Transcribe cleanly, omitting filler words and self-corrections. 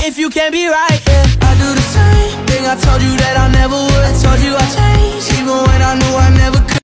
if you can't be right, yeah. I do the same thing I told you that I never would. I told you I changed.